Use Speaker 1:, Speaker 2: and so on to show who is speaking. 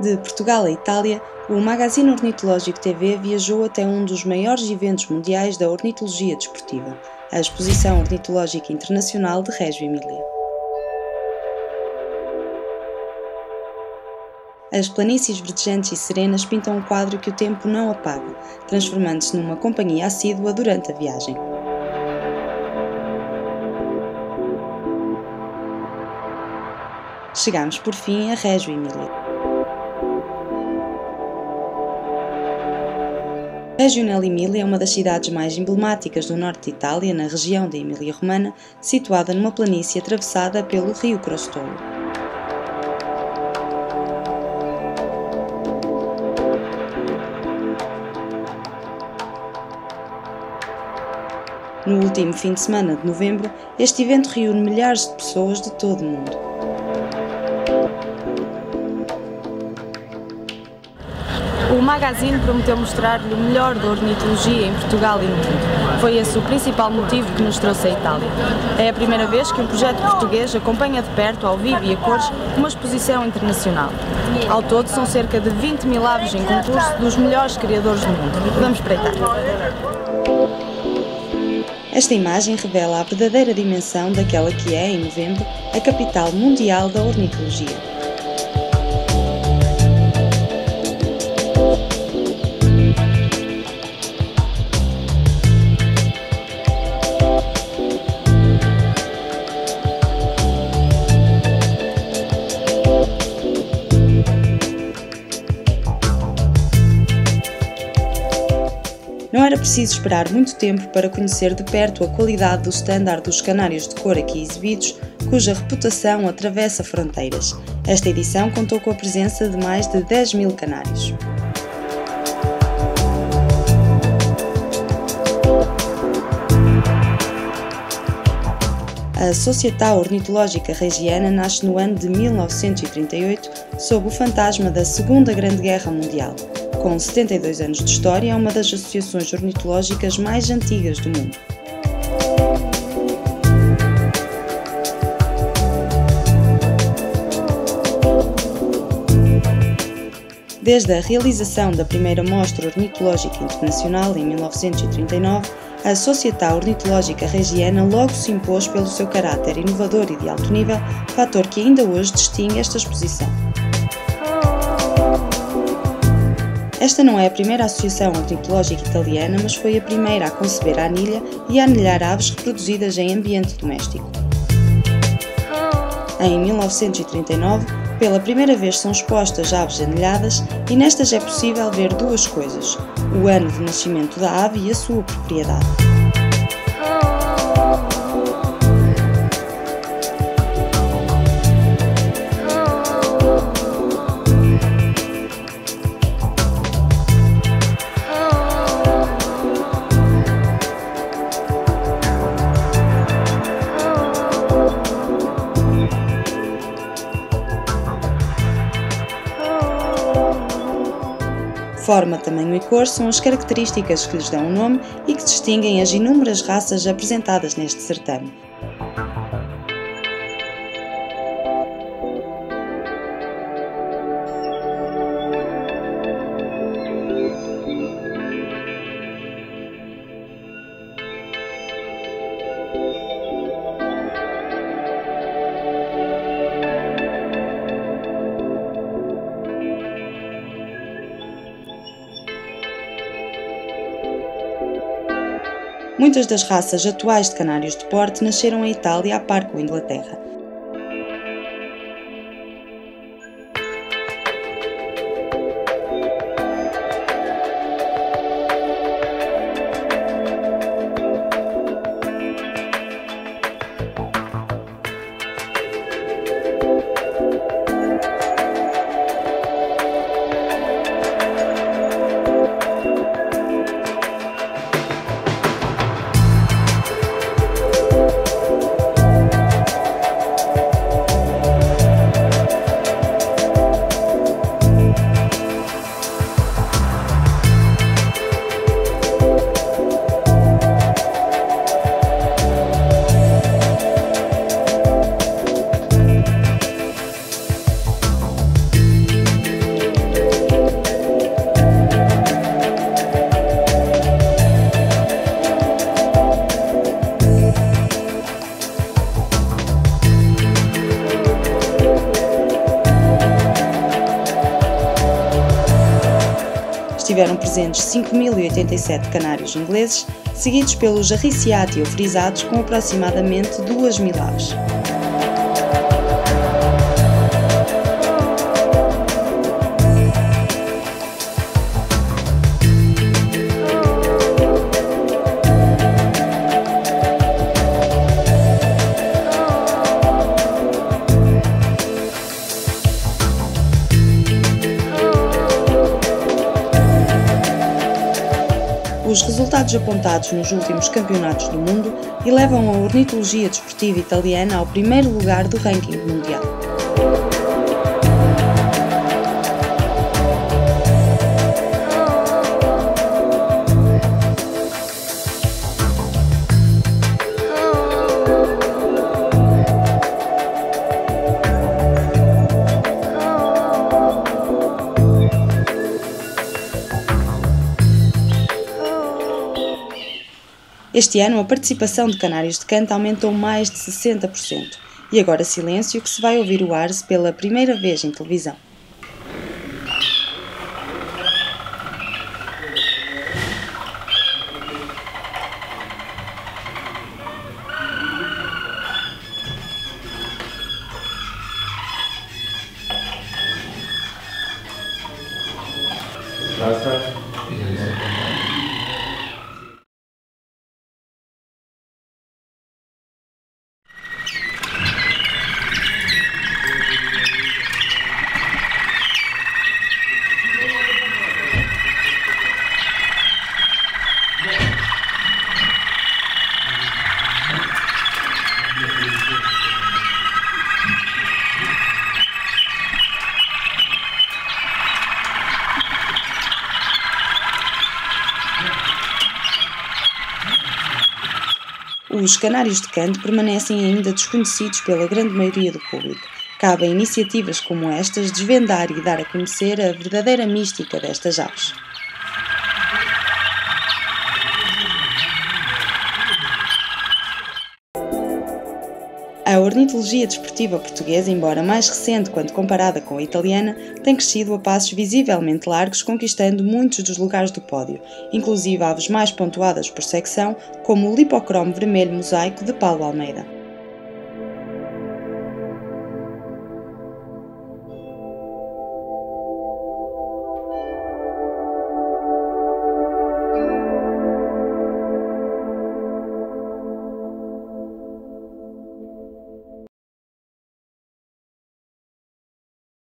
Speaker 1: De Portugal a Itália, o Magazine Ornitológico TV viajou até um dos maiores eventos mundiais da ornitologia desportiva, a Exposição Ornitológica Internacional de Reggio Emília. As planícies verdejantes e serenas pintam um quadro que o tempo não apaga, transformando-se numa companhia assídua durante a viagem. Chegamos por fim a Reggio Emília. Reggio nell'Emilia é uma das cidades mais emblemáticas do norte de Itália, na região da Emília-Romana, situada numa planície atravessada pelo rio Crostolo. No último fim de semana de novembro, este evento reúne milhares de pessoas de todo o mundo.
Speaker 2: O Magazine prometeu mostrar-lhe o melhor da ornitologia em Portugal e no mundo. Foi esse o principal motivo que nos trouxe à Itália. É a primeira vez que um projeto português acompanha de perto, ao vivo e a cores, uma exposição internacional. Ao todo, são cerca de 20 mil aves em concurso dos melhores criadores do mundo. Vamos espreitar.
Speaker 1: Esta imagem revela a verdadeira dimensão daquela que é, em novembro, a capital mundial da ornitologia. Não era preciso esperar muito tempo para conhecer de perto a qualidade do standard dos canários de cor aqui exibidos, cuja reputação atravessa fronteiras. Esta edição contou com a presença de mais de 10 mil canários. A Società Ornitologica Reggiana nasce no ano de 1938, sob o fantasma da Segunda Grande Guerra Mundial. Com 72 anos de história, é uma das associações ornitológicas mais antigas do mundo. Desde a realização da primeira Mostra Ornitológica Internacional em 1939, a Società Ornitológica Reggiana logo se impôs pelo seu caráter inovador e de alto nível, fator que ainda hoje distingue esta exposição. Esta não é a primeira associação ornitológica italiana, mas foi a primeira a conceber a anilha e a anilhar aves reproduzidas em ambiente doméstico. Em 1939, pela primeira vez são expostas aves anilhadas e nestas é possível ver duas coisas: o ano de nascimento da ave e a sua propriedade. Forma, tamanho e cor são as características que lhes dão o nome e que distinguem as inúmeras raças apresentadas neste certame. Muitas das raças atuais de canários de porte nasceram em Itália a par com a Inglaterra. estiveram presentes 5.087 canários ingleses, seguidos pelos arriciati ou frisados com aproximadamente 2.000 aves. Os resultados apontados nos últimos campeonatos do mundo elevam a ornitologia desportiva italiana ao primeiro lugar do ranking mundial. Este ano, a participação de canários de canto aumentou mais de 60%. E agora silêncio, que se vai ouvir o arce pela primeira vez em televisão. Os canários de canto permanecem ainda desconhecidos pela grande maioria do público. Cabe a iniciativas como estas desvendar e dar a conhecer a verdadeira mística destas aves. A ornitologia desportiva portuguesa, embora mais recente quando comparada com a italiana, tem crescido a passos visivelmente largos, conquistando muitos dos lugares do pódio, inclusive aves mais pontuadas por secção, como o lipocromo vermelho mosaico de Paulo Almeida.